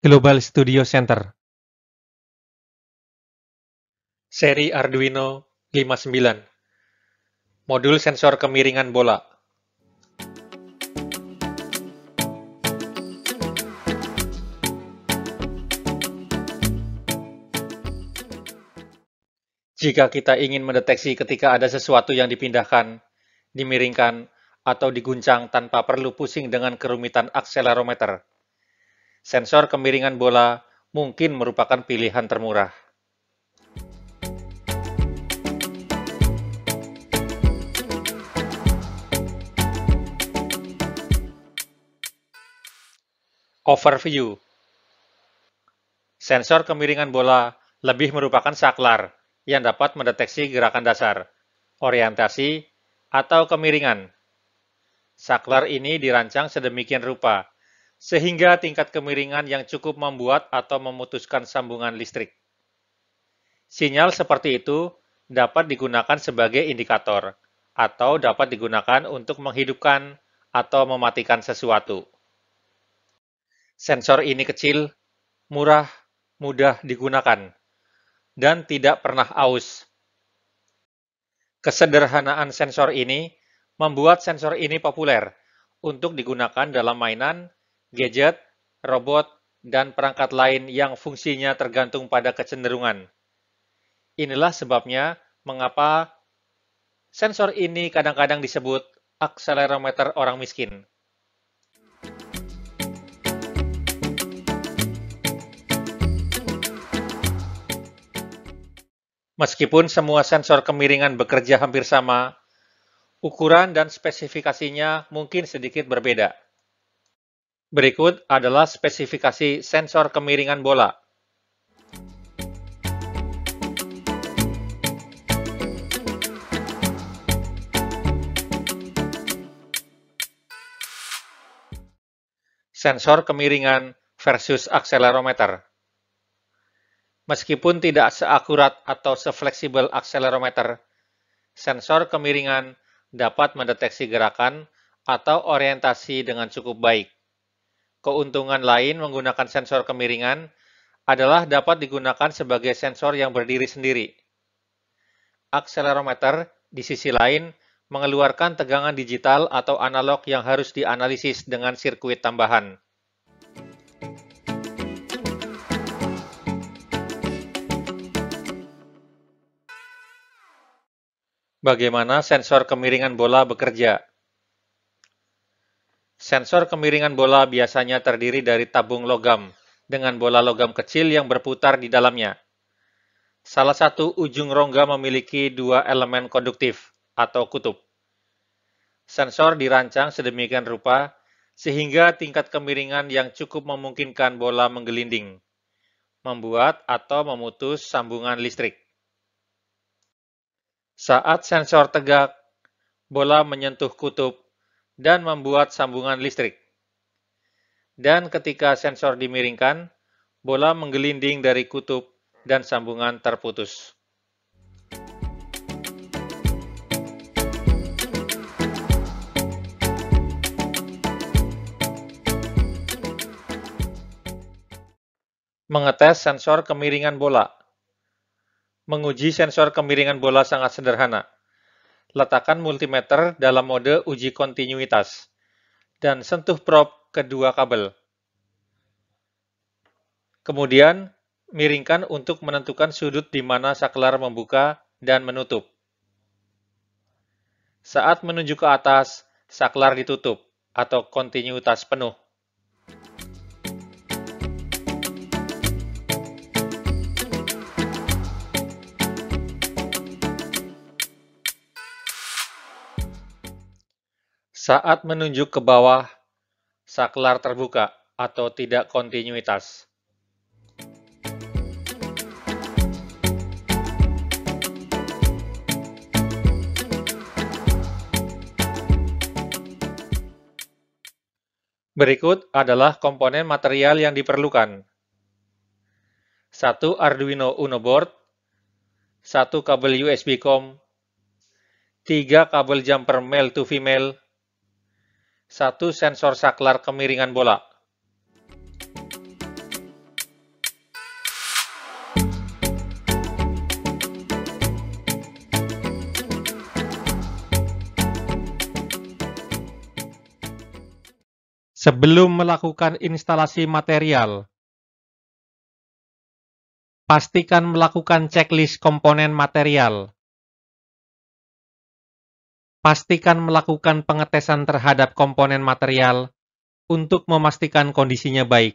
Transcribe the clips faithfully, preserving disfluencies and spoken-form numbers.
Global Studio Center. Seri Arduino lima puluh sembilan. Modul sensor kemiringan bola. Jika kita ingin mendeteksi ketika ada sesuatu yang dipindahkan, dimiringkan, atau diguncang tanpa perlu pusing dengan kerumitan akselerometer, sensor kemiringan bola mungkin merupakan pilihan termurah. Overview. Sensor kemiringan bola lebih merupakan saklar yang dapat mendeteksi gerakan dasar, orientasi, atau kemiringan. Saklar ini dirancang sedemikian rupa, sehingga tingkat kemiringan yang cukup membuat atau memutuskan sambungan listrik. Sinyal seperti itu dapat digunakan sebagai indikator, atau dapat digunakan untuk menghidupkan atau mematikan sesuatu. Sensor ini kecil, murah, mudah digunakan, dan tidak pernah aus. Kesederhanaan sensor ini membuat sensor ini populer untuk digunakan dalam mainan, gadget, robot, dan perangkat lain yang fungsinya tergantung pada kecenderungan. Inilah sebabnya mengapa sensor ini kadang-kadang disebut akselerometer orang miskin. Meskipun semua sensor kemiringan bekerja hampir sama, ukuran dan spesifikasinya mungkin sedikit berbeda. Berikut adalah spesifikasi sensor kemiringan bola. Sensor kemiringan versus akselerometer. Meskipun tidak seakurat atau sefleksibel akselerometer, sensor kemiringan dapat mendeteksi gerakan atau orientasi dengan cukup baik. Keuntungan lain menggunakan sensor kemiringan adalah dapat digunakan sebagai sensor yang berdiri sendiri. Akselerometer, di sisi lain, mengeluarkan tegangan digital atau analog yang harus dianalisis dengan sirkuit tambahan. Bagaimana sensor kemiringan bola bekerja? Sensor kemiringan bola biasanya terdiri dari tabung logam dengan bola logam kecil yang berputar di dalamnya. Salah satu ujung rongga memiliki dua elemen konduktif atau kutub. Sensor dirancang sedemikian rupa sehingga tingkat kemiringan yang cukup memungkinkan bola menggelinding, membuat atau memutus sambungan listrik. Saat sensor tegak, bola menyentuh kutub dan membuat sambungan listrik. Dan ketika sensor dimiringkan, bola menggelinding dari kutub dan sambungan terputus. Mengetes sensor kemiringan bola. Menguji sensor kemiringan bola sangat sederhana. Letakkan multimeter dalam mode uji kontinuitas, dan sentuh probe kedua kabel. Kemudian, miringkan untuk menentukan sudut di mana saklar membuka dan menutup. Saat menunjuk ke atas, saklar ditutup, atau kontinuitas penuh. Saat menunjuk ke bawah, saklar terbuka atau tidak kontinuitas. Berikut adalah komponen material yang diperlukan. Satu Arduino Uno board, satu kabel U S B COM, tiga kabel jumper male to female, satu sensor saklar kemiringan bola. Sebelum melakukan instalasi material, pastikan melakukan checklist komponen material. Pastikan melakukan pengetesan terhadap komponen material untuk memastikan kondisinya baik.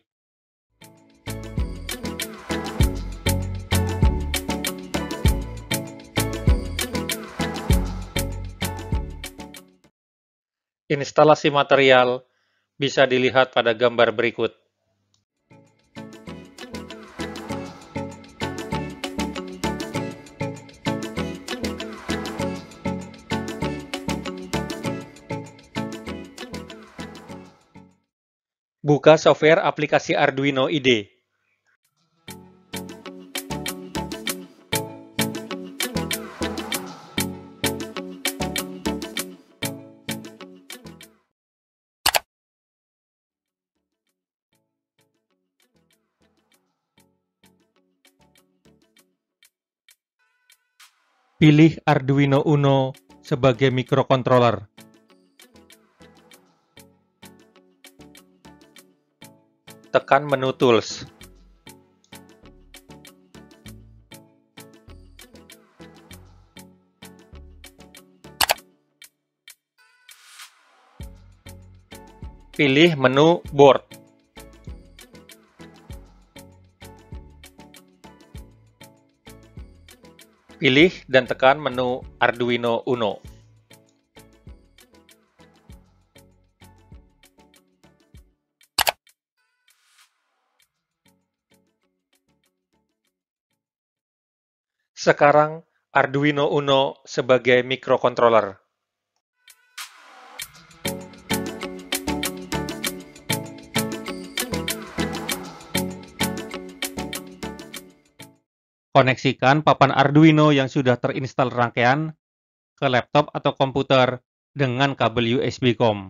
Instalasi material bisa dilihat pada gambar berikut. Buka software aplikasi Arduino I D E. Pilih Arduino Uno sebagai microcontroller. Tekan menu Tools. Pilih menu Board. Pilih dan tekan menu Arduino Uno. Sekarang Arduino Uno sebagai microcontroller. Koneksikan papan Arduino yang sudah terinstal rangkaian ke laptop atau komputer dengan kabel U S B COM.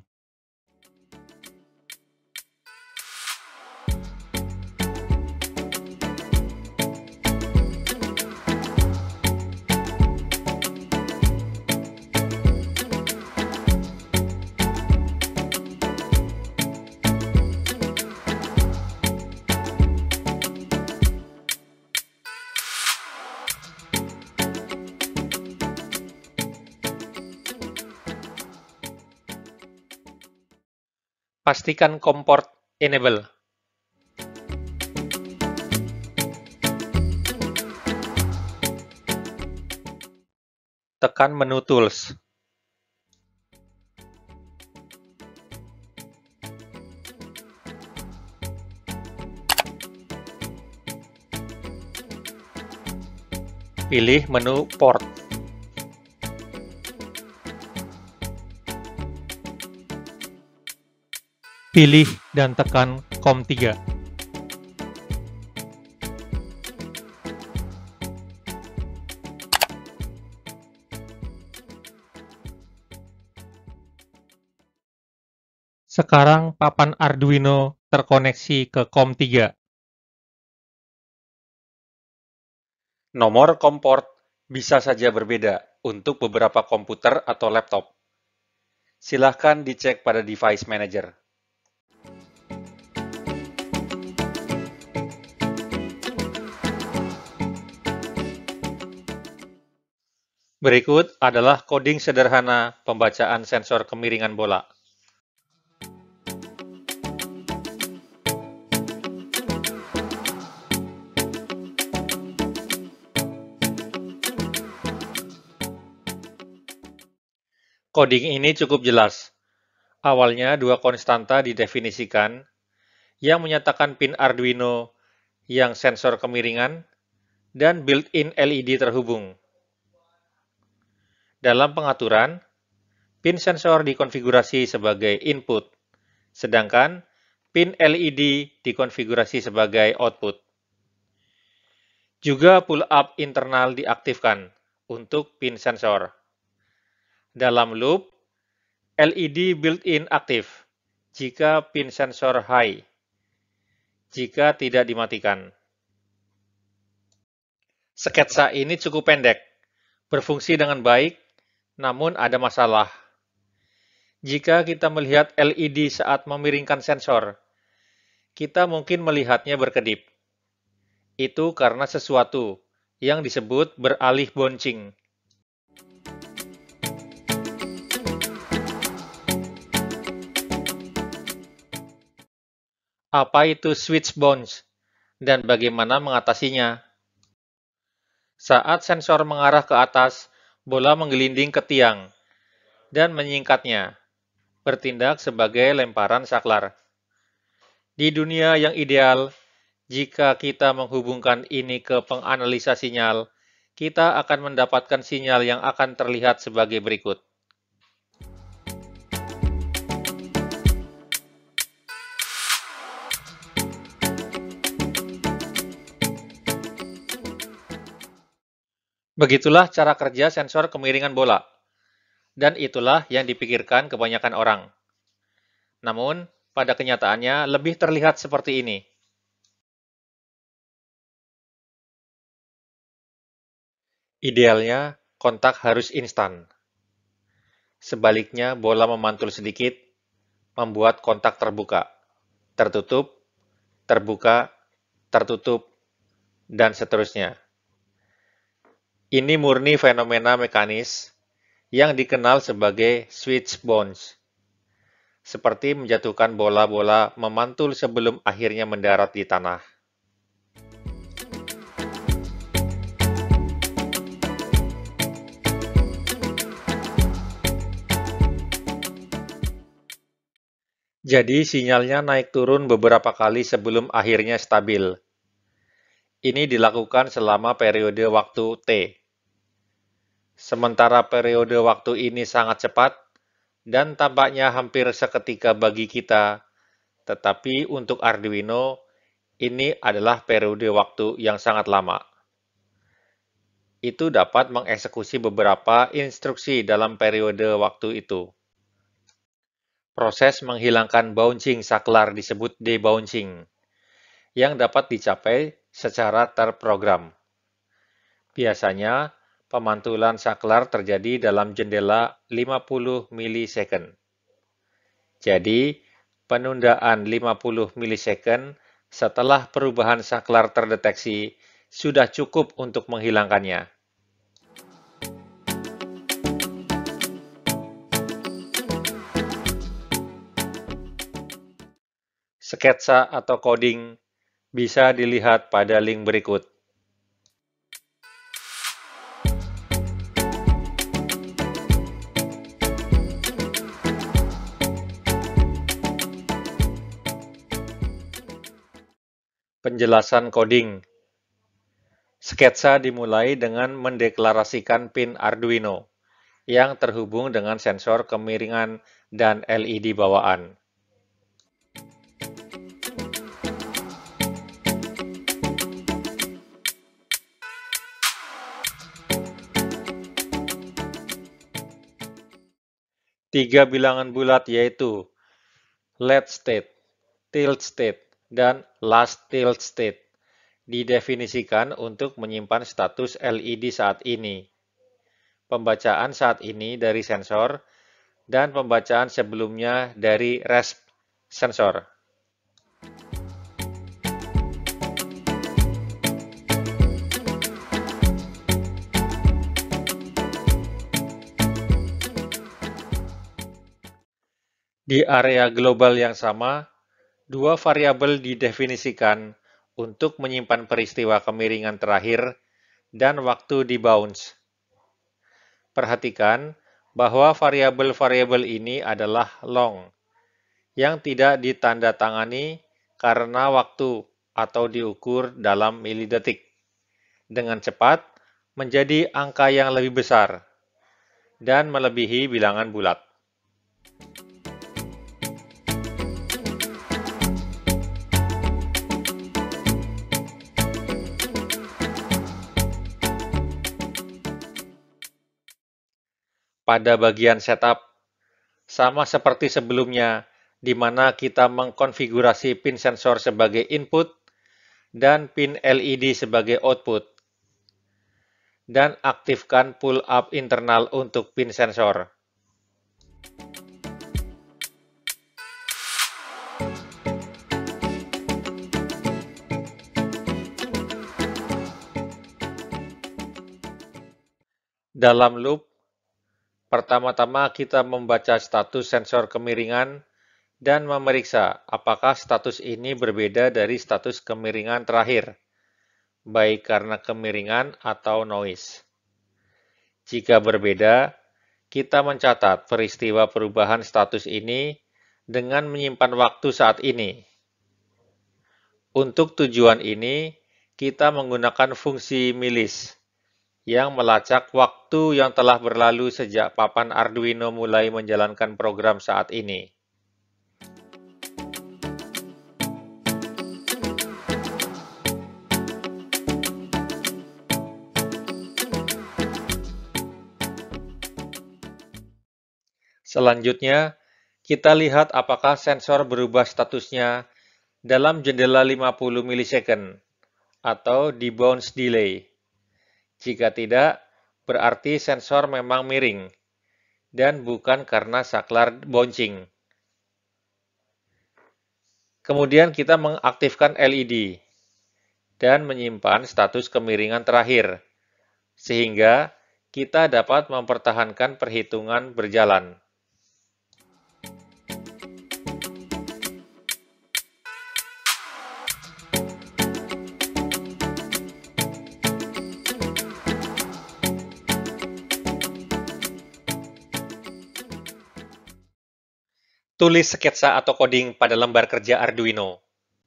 Pastikan COM port enable. Tekan menu Tools. Pilih menu Port. Pilih dan tekan COM tiga. Sekarang papan Arduino terkoneksi ke COM tiga. Nomor COM port bisa saja berbeda untuk beberapa komputer atau laptop. Silahkan dicek pada Device Manager. Berikut adalah coding sederhana pembacaan sensor kemiringan bola. Coding ini cukup jelas. Awalnya dua konstanta didefinisikan yang menyatakan pin Arduino yang sensor kemiringan dan built-in L E D terhubung. Dalam pengaturan, pin sensor dikonfigurasi sebagai input, sedangkan pin L E D dikonfigurasi sebagai output. Juga pull-up internal diaktifkan untuk pin sensor. Dalam loop, L E D built-in aktif jika pin sensor high, jika tidak dimatikan. Sketsa ini cukup pendek, berfungsi dengan baik, namun ada masalah. Jika kita melihat L E D saat memiringkan sensor, kita mungkin melihatnya berkedip. Itu karena sesuatu yang disebut beralih bouncing. Apa itu switch bounce dan bagaimana mengatasinya? Saat sensor mengarah ke atas, bola menggelinding ke tiang dan menyingkatnya, bertindak sebagai lemparan saklar. Di dunia yang ideal, jika kita menghubungkan ini ke penganalisa sinyal, kita akan mendapatkan sinyal yang akan terlihat sebagai berikut. Begitulah cara kerja sensor kemiringan bola, dan itulah yang dipikirkan kebanyakan orang. Namun, pada kenyataannya lebih terlihat seperti ini. Idealnya, kontak harus instan. Sebaliknya, bola memantul sedikit, membuat kontak terbuka, tertutup, terbuka, tertutup, dan seterusnya. Ini murni fenomena mekanis yang dikenal sebagai switch bounce, seperti menjatuhkan bola-bola memantul sebelum akhirnya mendarat di tanah. Jadi sinyalnya naik turun beberapa kali sebelum akhirnya stabil. Ini dilakukan selama periode waktu T. Sementara periode waktu ini sangat cepat dan tampaknya hampir seketika bagi kita, tetapi untuk Arduino, ini adalah periode waktu yang sangat lama. Itu dapat mengeksekusi beberapa instruksi dalam periode waktu itu. Proses menghilangkan bouncing saklar disebut debouncing, yang dapat dicapai secara terprogram. Biasanya, pemantulan saklar terjadi dalam jendela lima puluh milisecond. Jadi, penundaan lima puluh milisecond setelah perubahan saklar terdeteksi sudah cukup untuk menghilangkannya. Sketsa atau coding bisa dilihat pada link berikut. Penjelasan coding. Sketsa dimulai dengan mendeklarasikan pin Arduino yang terhubung dengan sensor kemiringan dan L E D bawaan. Tiga bilangan bulat yaitu lead state, tilt state, dan last tilt state didefinisikan untuk menyimpan status L E D saat ini, pembacaan saat ini dari sensor, dan pembacaan sebelumnya dari resp sensor. Di area global yang sama, dua variabel didefinisikan untuk menyimpan peristiwa kemiringan terakhir dan waktu di bounce. Perhatikan bahwa variabel-variabel ini adalah long, yang tidak ditandatangani karena waktu atau diukur dalam milidetik, dengan cepat menjadi angka yang lebih besar dan melebihi bilangan bulat. Pada bagian setup, sama seperti sebelumnya, di mana kita mengkonfigurasi pin sensor sebagai input dan pin L E D sebagai output, dan aktifkan pull-up internal untuk pin sensor. Dalam loop, pertama-tama kita membaca status sensor kemiringan dan memeriksa apakah status ini berbeda dari status kemiringan terakhir, baik karena kemiringan atau noise. Jika berbeda, kita mencatat peristiwa perubahan status ini dengan menyimpan waktu saat ini. Untuk tujuan ini, kita menggunakan fungsi milis yang melacak waktu yang telah berlalu sejak papan Arduino mulai menjalankan program saat ini. Selanjutnya, kita lihat apakah sensor berubah statusnya dalam jendela lima puluh milisecond atau debounce delay. Jika tidak, berarti sensor memang miring dan bukan karena saklar bouncing. Kemudian kita mengaktifkan L E D dan menyimpan status kemiringan terakhir, sehingga kita dapat mempertahankan perhitungan berjalan. Tulis sketsa atau coding pada lembar kerja Arduino.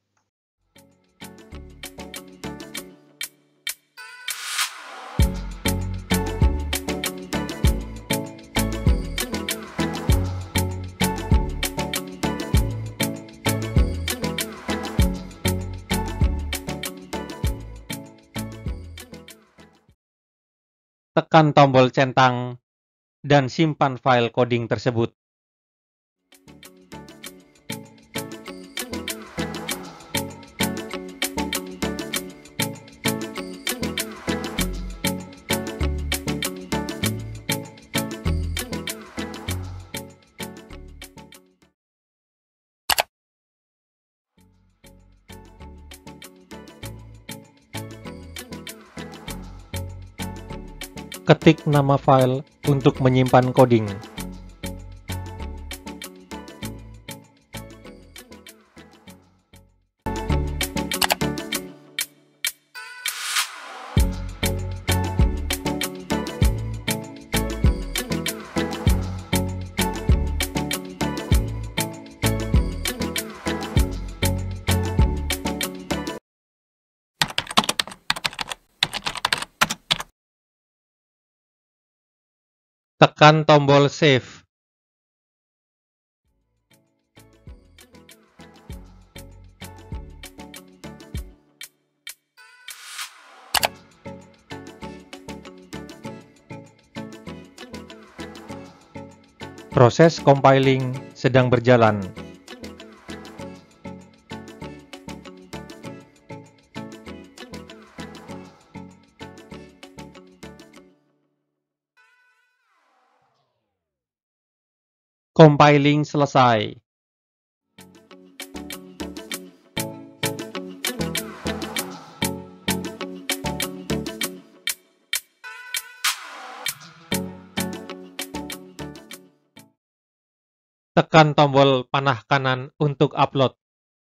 Tekan tombol centang dan simpan file coding tersebut. Ketik nama file untuk menyimpan coding. Tekan tombol Save. Proses compiling sedang berjalan. Compiling selesai. Tekan tombol panah kanan untuk upload.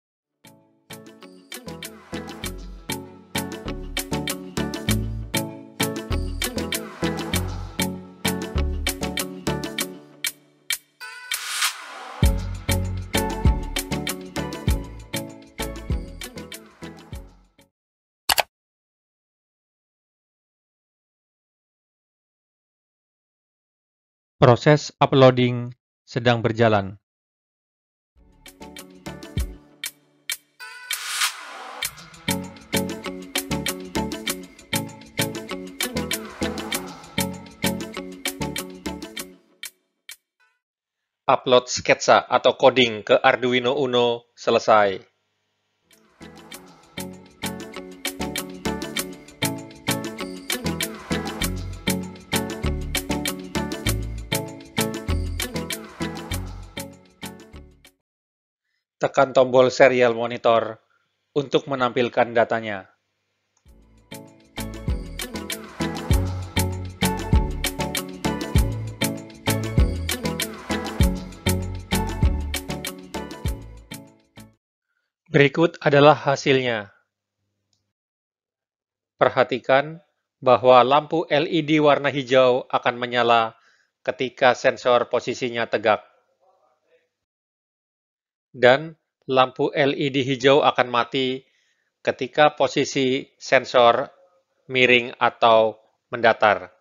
Proses uploading sedang berjalan. Upload sketsa atau coding ke Arduino Uno selesai. Tekan tombol serial monitor untuk menampilkan datanya. Berikut adalah hasilnya. Perhatikan bahwa lampu L E D warna hijau akan menyala ketika sensor posisinya tegak. Dan lampu L E D hijau akan mati ketika posisi sensor miring atau mendatar.